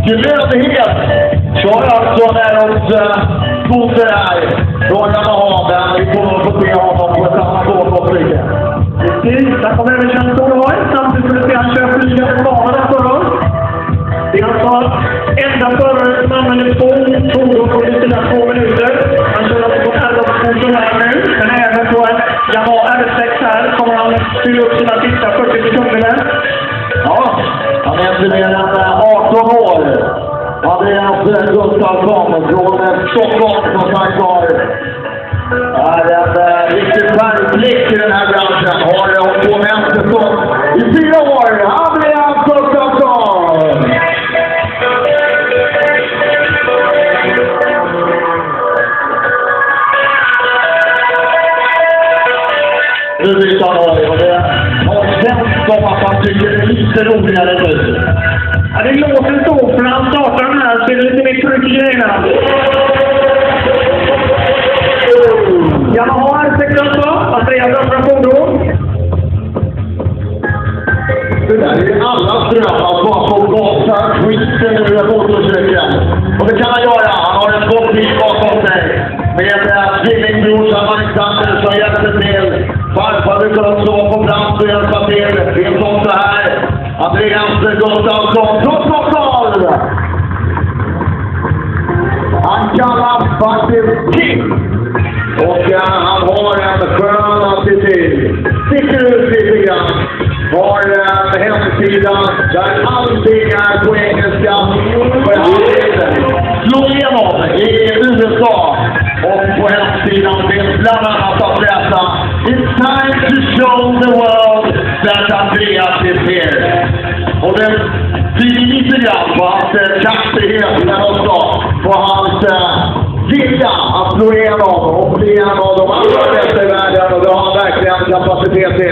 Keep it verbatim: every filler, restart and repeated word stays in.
glömhet. Kör alltså när hos Bosse här. Från Yamaha, men vi kommer att få se honom på ett annat år på flyget. Precis, där kommer även Kjell Storhoj. Samtidigt skulle se han köra flyga på banan förra. Det är alltså enda förare som använder två fordon på sina två minuter. Han kör alltså på R åtta här nu, men även på en Yamaha R sex här kommer han fylla upp sina sista fyrtio sekunder. Ja, han är inte mer än arton år. Andreas Gustafsson från Stockholm som sagt var. Det är en riktigt färgblick i den här branschen. Har på vänster i fyra år. Andreas Gustafsson! Nu visar han och det har känts som att han tycker det är lite roligare nu. Ja, det låter så, för när han startar den här så är det lite mer tryck i grejerna. Yamaha R sex alltså, Andreas andra fordon. Det där är alla drömmar att bara få gasa skiten ur motorcykeln. Och det kan han göra, han har en gott tid bakom sig. Med tvillingbrorsan Alexander som hjälpte till. Farfar brukar också vara på plats och hjälpa till. Det är som så här. Andreas Gustafsson, protokoll! Han kallas faktiskt King. Och ja, han har en skön attityd. Sticker ut lite grann. Har en hemsida där allting är på engelska. Slå igenom i U S A. Och på hemsidan finns bland annat att läsa It's time to show the world that Andreas is here. Och det blir lite grann på hans kraftighet men också på hans vilja att slå igenom och bli en av de allra bästa i världen. Och det har han verkligen kapacitet till.